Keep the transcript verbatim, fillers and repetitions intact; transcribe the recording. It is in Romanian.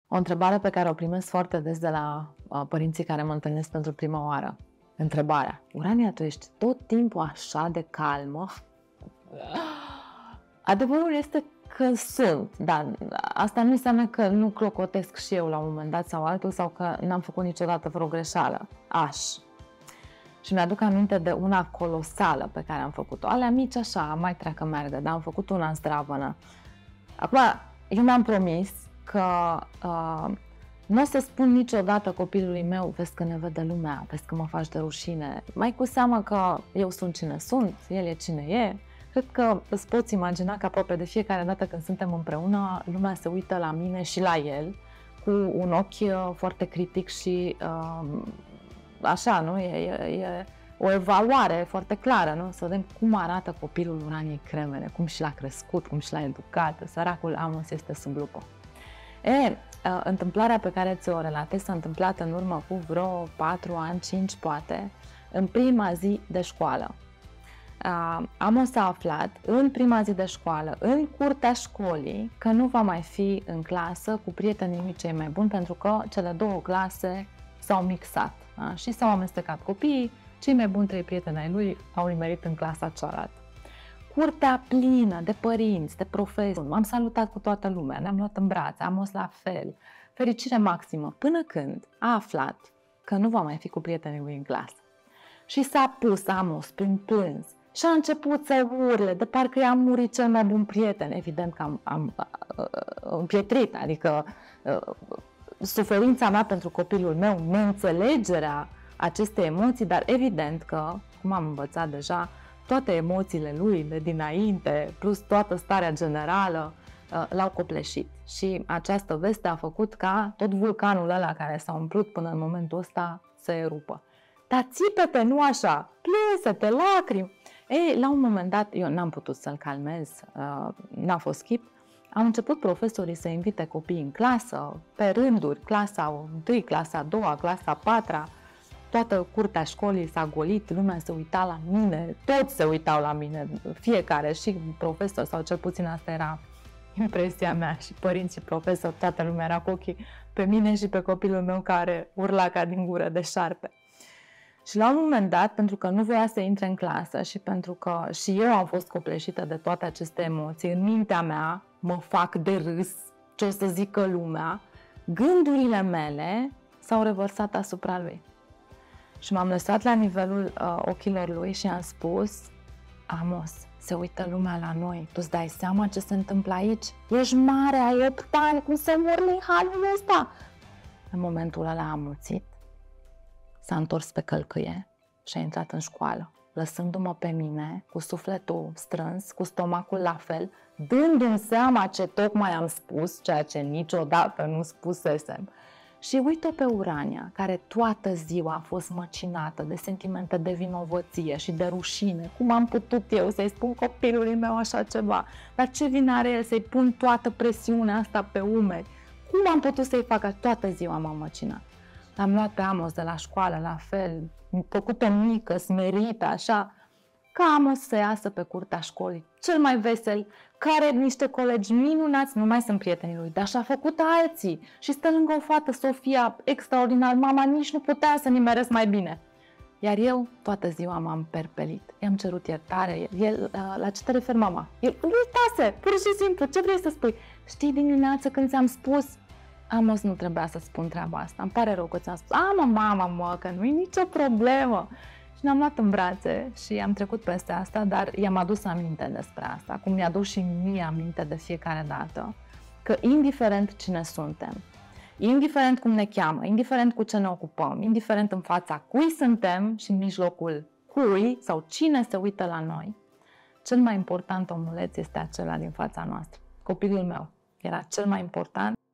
O întrebare pe care o primesc foarte des de la uh, părinții care mă întâlnesc pentru prima oară. Întrebarea: Urania, tu ești tot timpul așa de calmă? Adevărul este că sunt, dar asta nu înseamnă că nu clocotesc și eu la un moment dat sau altul, sau că n-am făcut niciodată vreo greșeală. Aș. Și mi-aduc aminte de una colosală pe care am făcut-o. Alea mici așa, mai treacă meargă, dar am făcut una zdravănă. Acum, eu mi-am promis că uh, nu o să spun niciodată copilului meu: vezi că ne vede lumea, vezi că mă faci de rușine. Mai cu seamă că eu sunt cine sunt, el e cine e. Cred că îți poți imagina că aproape de fiecare dată când suntem împreună, lumea se uită la mine și la el cu un ochi foarte critic și uh, așa, nu? E, e, e o evaluare foarte clară, nu? Să vedem cum arată copilul Uraniei Cremene, cum și l-a crescut, cum și l-a educat. Săracul Amos este sub lupă. E, întâmplarea pe care ți-o relatez s-a întâmplat în urmă cu vreo patru ani, cinci poate, în prima zi de școală. Amos a aflat în prima zi de școală, în curtea școlii, că nu va mai fi în clasă cu prietenii lui cei mai buni, pentru că cele două clase s-au mixat, da? Și s-au amestecat copiii. Cei mai buni trei prieteni ai lui au nimerit în clasa cealaltă. Curtea plină de părinți, de profesori, m-am salutat cu toată lumea, ne-am luat în brațe, Amos la fel, fericire maximă, până când a aflat că nu va mai fi cu prietenii lui în clasă. Și s-a pus Amos prin plâns și a început să urle, de parcă i-a murit cel mai bun prieten. Evident că am, am uh, împietrit, adică uh, suferința mea pentru copilul meu, neînțelegerea acestei emoții, dar evident că, cum am învățat deja, toate emoțiile lui de dinainte, plus toată starea generală, l-au copleșit. Și această veste a făcut ca tot vulcanul ăla care s-a umplut până în momentul ăsta să erupă. Dar țipete, nu așa, plânsete, lacrimi. Ei, la un moment dat, eu n-am putut să-l calmez, n-a fost chip. Au început profesorii să invite copiii în clasă, pe rânduri, clasa întâi, clasa a doua, clasa a patra. Toată curtea școlii s-a golit, lumea se uita la mine, toți se uitau la mine, fiecare, și profesor, sau cel puțin asta era impresia mea, și părinți și profesori, toată lumea era cu ochii pe mine și pe copilul meu care urla ca din gură de șarpe. Și la un moment dat, pentru că nu voia să intre în clasă și pentru că și eu am fost copleșită de toate aceste emoții, în mintea mea mă fac de râs, ce o să zică lumea, gândurile mele s-au revărsat asupra lui. Și m-am lăsat la nivelul uh, ochilor lui și am spus: Amos, se uită lumea la noi, tu îți dai seama ce se întâmplă aici? Ești mare, ai opt ani, cum se urli în halul ăsta? În momentul ăla a amuțit, s-a întors pe călcâie și a intrat în școală, lăsându-mă pe mine cu sufletul strâns, cu stomacul la fel, dându-mi seama ce tocmai am spus, ceea ce niciodată nu spusesem. Și uite-o pe Urania, care toată ziua a fost măcinată de sentimente de vinovăție și de rușine. Cum am putut eu să-i spun copilului meu așa ceva? Dar ce vină are el să-i pun toată presiunea asta pe umeri? Cum am putut să-i fac? Toată ziua m-am măcinat. Am luat pe Amos de la școală, la fel, făcută mică, smerită, așa, ca Amos să iasă pe curtea școlii, cel mai vesel, care niște colegi minunați, nu mai sunt prietenii lui, dar și-a făcut alții. Și stă lângă o fată, Sofia, extraordinar, mama nici nu putea să nimeresc mai bine. Iar eu toată ziua m-am perpelit, i-am cerut iertare. El, la ce te referi, mama? El uitase, pur și simplu, ce vrei să spui? Știi, dimineață când ți-am spus, Amos, nu trebuia să spun treaba asta, îmi pare rău că ți-am spus. A, mă, mama, mă, că nu e nicio problemă. Și ne-am luat în brațe și am trecut peste asta, dar i-am adus aminte despre asta, cum mi-aduc și mie aminte de fiecare dată, că indiferent cine suntem, indiferent cum ne cheamă, indiferent cu ce ne ocupăm, indiferent în fața cui suntem și în mijlocul cui sau cine se uită la noi, cel mai important omuleț este acela din fața noastră. Copilul meu era cel mai important.